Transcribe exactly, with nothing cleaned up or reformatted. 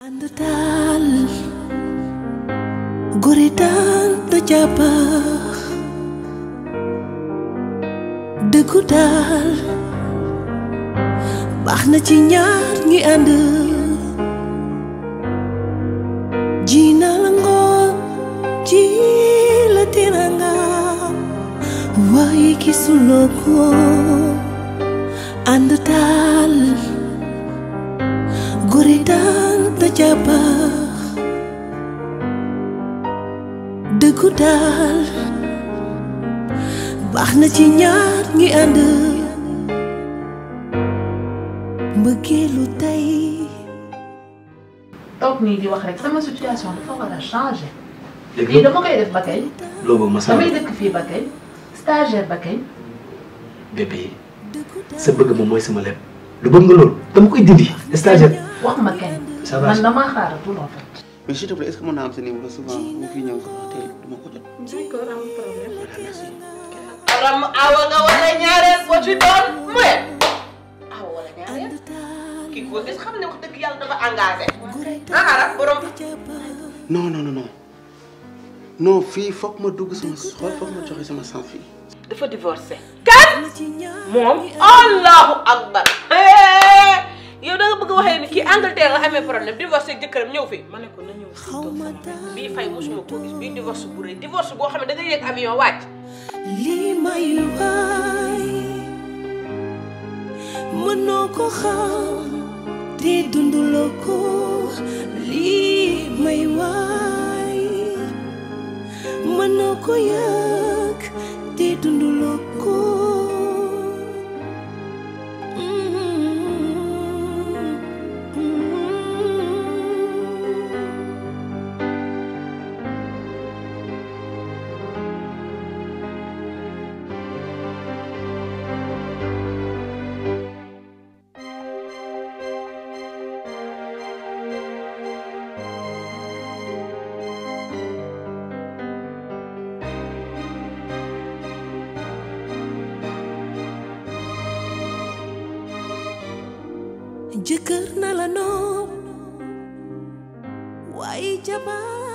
Andal guridan terjabah dëggu daal baax na ci ñaar ñi ànd ji na la ngoon ji la tiranga waaye gisuloo ko ànd daal guridan terjabah dëggu daal baax na ci ñaar ñi ànd mbëggeelu tey toog nii di wax rek sama situation dafa war a changer. lii dama koy def ba kañ. loo bëgg ma damay dëkk fii ba kañ. stagiaire ba kañ. bébé sa bëgg moom mooy sama lépp lu bëgg nga loolu dama koy dindi stagiaire. wax ma kañ. man damaa xaaratul en fait. mais s'il te plaît est-ce que mën naa am sa numéro souvent bu fi ñëw sax tey du ma ko jot. d'accord amul problème. merci. aram awa nga wala ñaareel boo ci doon mooy. awa wala ñaareel. kii ko gis xam ne wax dëgg yàlla dafa engagé. ah aram borom. non non non non non fii foog ma dugg sama xool foog ma joxe sama sang fii. dafa divorcé. kan moom. allahu akbar. yow da nga bëgg waxee ni kii Angleterre la amee problème divorcé jëkkëram ñëw fi ma ne ko na ñëw fii toog sama bii fay mosuma koo gis bii divorce bu rëy divorce boo xam ne da nga yéeg avion wàcc. lii may waay mënoo ko xam te dunduloo ko lii may waay mënoo ko yëg te dunduloo ko. jëkkër na la nopp waaye jabar